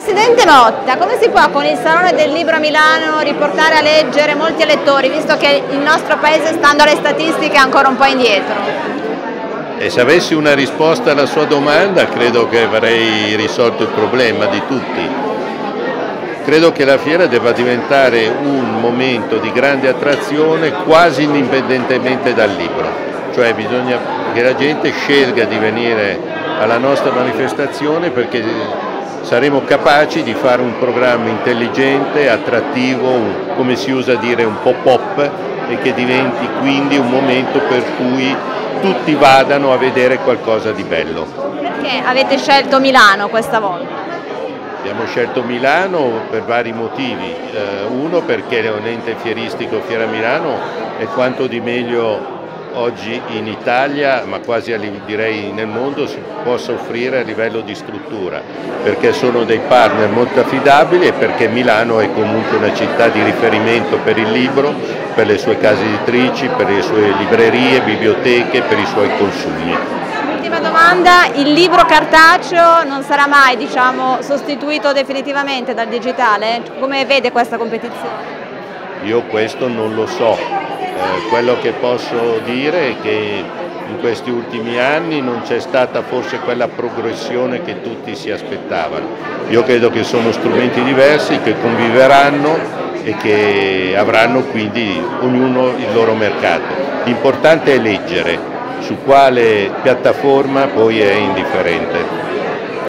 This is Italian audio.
Presidente Motta, come si può con il Salone del Libro a Milano riportare a leggere molti lettori, visto che il nostro paese, stando alle statistiche, è ancora un po' indietro? E se avessi una risposta alla sua domanda, credo che avrei risolto il problema di tutti. Credo che la fiera debba diventare un momento di grande attrazione quasi indipendentemente dal libro, cioè bisogna che la gente scelga di venire alla nostra manifestazione perché saremo capaci di fare un programma intelligente, attrattivo, come si usa dire un po' pop, e che diventi quindi un momento per cui tutti vadano a vedere qualcosa di bello. Perché avete scelto Milano questa volta? Abbiamo scelto Milano per vari motivi. Uno, perché un ente fieristico, Fiera Milano, è quanto di meglio oggi in Italia, ma quasi direi nel mondo, si possa offrire a livello di struttura, perché sono dei partner molto affidabili e perché Milano è comunque una città di riferimento per il libro, per le sue case editrici, per le sue librerie, biblioteche, per i suoi consumi. Ultima domanda, il libro cartaceo non sarà mai, sostituito definitivamente dal digitale? Come vede questa competizione? Io questo non lo so, quello che posso dire è che in questi ultimi anni non c'è stata forse quella progressione che tutti si aspettavano. Io credo che sono strumenti diversi che conviveranno e che avranno quindi ognuno il loro mercato. L'importante è leggere, su quale piattaforma poi è indifferente.